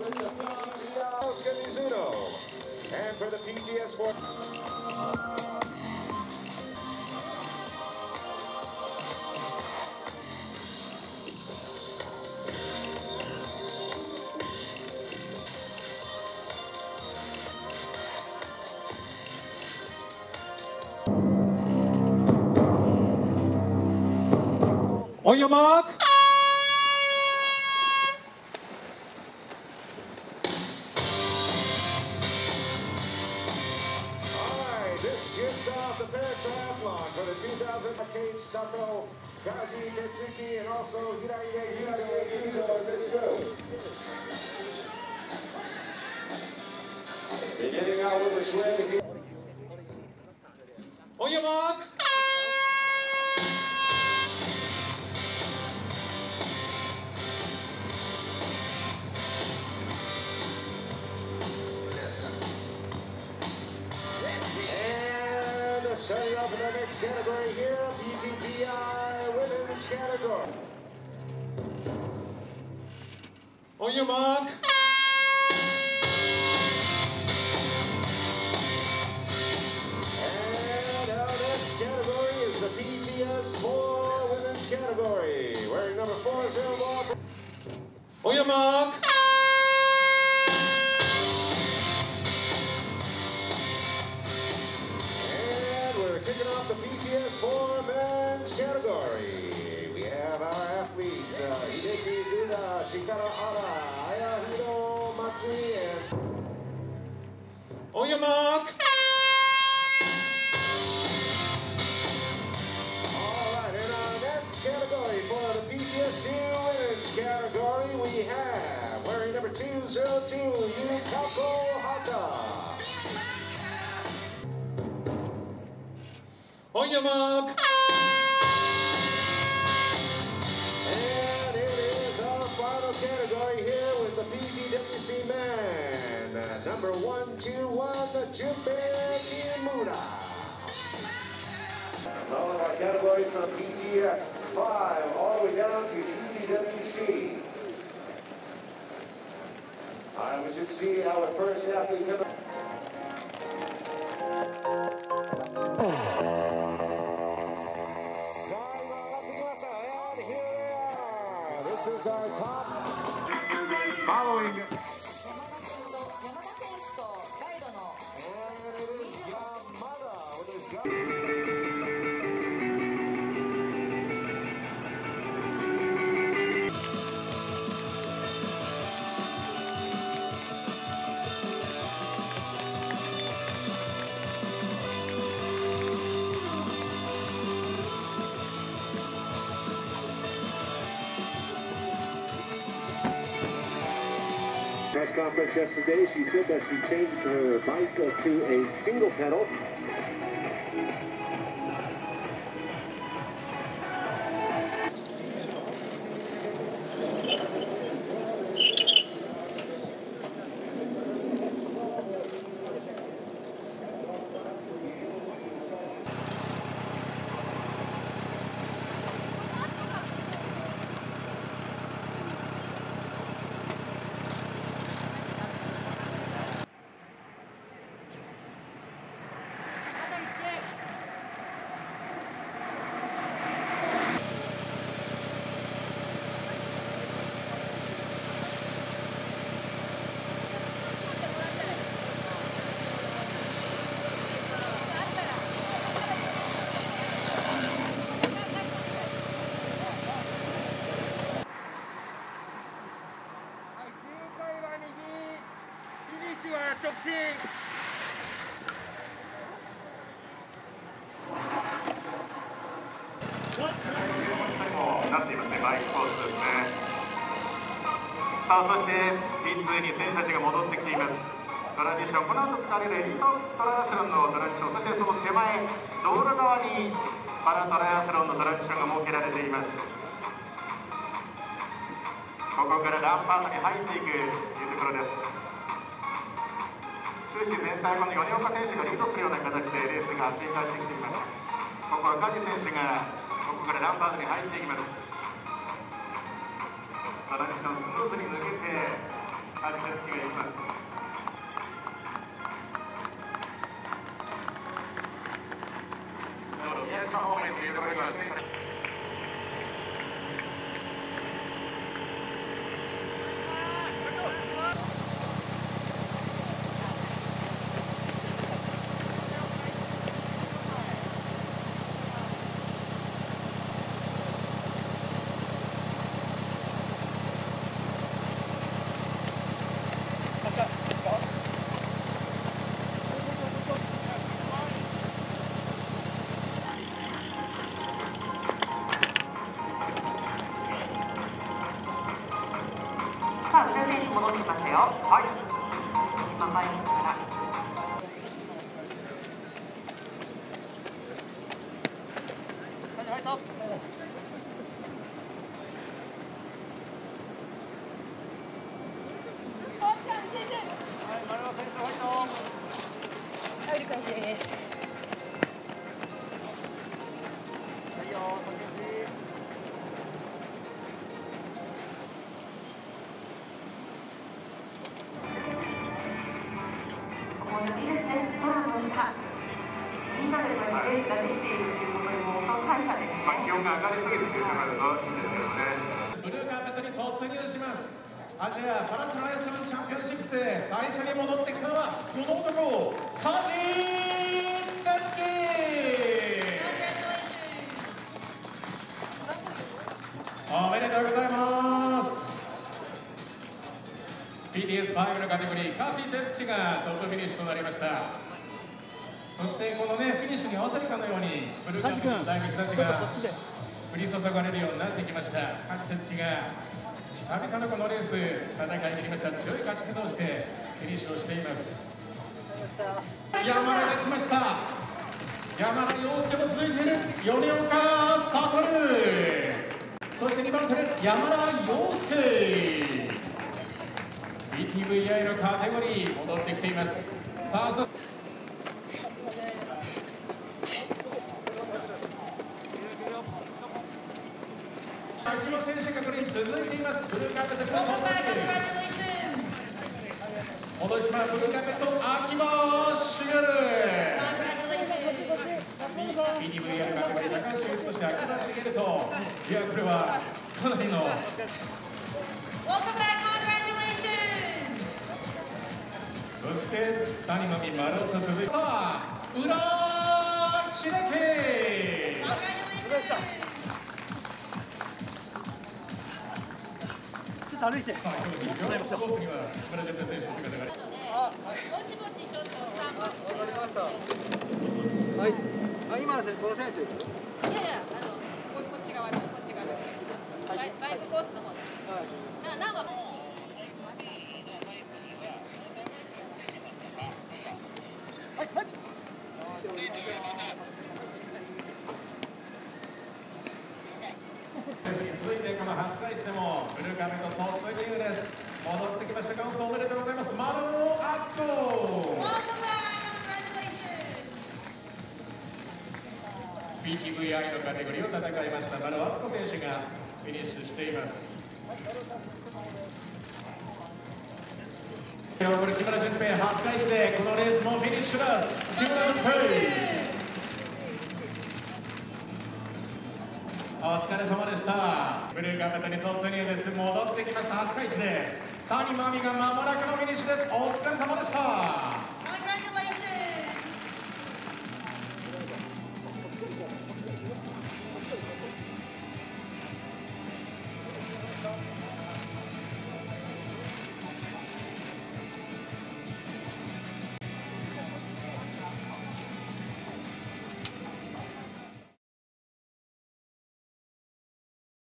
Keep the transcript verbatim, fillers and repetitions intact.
Mizuno. And for the P G S four. On your mark. This kicks off the Paris Triathlon for the two thousand Kate Sato, Kaji Tetsuki, and also Hiraiya Ito. Beginning out with the swing. On your mark. Starting off in the next category here, P T B I women's category. On your mark. And our next category is the P T S four women's category. Wearing number four, zero ball. On your mark. Kicking off the P T S four men's category. We have our athletes, uh, Hideki Duda, Chikara Hara, Ayahiro Matsui, and... On your mark. All right, in our men's category for the P T S two women's category, we have, wearing number two zero two, Yukako Hata. On your mark. And it is our final category here with the P T W C man, uh, number one two one, Junpei Kimura. All of our categories from P T S five all the way down to P T W C. All right, we should see our first athlete come. This is our top. Following. And it is Yamada with his gun. Press conference yesterday, she said that she changed her bike to a single pedal. さあ、そして ピーツー に選手たちが戻ってきています。トラディション、この後ふたりでエリートトライアスロンのトラディション、そしてその手前、道路側にパラトライアスロンのトラディションが設けられています。ここからランパートに入っていくというところです。終始全体、この米岡選手がリードするような形でレースが展開してきています。ここは梶選手がここからランパートに入っていきます。トラディションスムーズに抜けて、梶選月が行きます。道路宮島方面というところにはさあ、選手戻ってきましたよ。はい。今前から。 入るかしらね。 いいですね。空の下。みんなでこうやってレースができているということにも感謝ですね。気温が上がりすぎるというのがあるといいんですけどね。 ブルーカーペットに突入します。アジアパラトライアスロンチャンピオンシップスで最初に戻ってきたのはこの男、梶哲樹。おめでとうございます。ピーティーエスファイブ のカテゴリー、梶哲樹がトップフィニッシュとなりました。そしてこのねフィニッシュに合わせるかのようにブルーカーペットの大日差しが降り注がれるようになってきました。梶哲樹が久々のこのレース戦いにきました。強い勝ち方をしてフィニッシュをしています。山田が来ました。山田洋介も続いている。米岡悟、そしてにばん手で山田洋介。 ビーティーブイアイ のカテゴリー戻ってきています。さあそ秋野選手がこれに続いています。ブルーカーペットから戻します。ブルーカーペット秋葉茂。ビーティーブイアイ のカテゴリー高橋優そして秋葉茂と、いやこれはかなりの。そして谷間美丸と続いてさあ裏開け。 ちょっと歩いて。 さあ今日のコースにはブラジルの選手の姿が。 はい。あ、今の選手、この選手。 いやいや、あのここっち側です。こっち側です。バイバイクコースの方です。 はい。 な、なんは。 続いてこの初開始でもブルーカーペット突入です。戻ってきました。カウントおめでとうございます。丸尾敦子。ビーティーブイアイ のカテゴリーを戦いました丸尾敦子選手がフィニッシュしています。今日これ木村純平初開始でこのレースもフィニッシュです。木村純平。お疲れ様でした。ブルーカーペットに突入です。戻ってきました初開始で谷真海がまもなくのフィニッシュです。お疲れ様でした。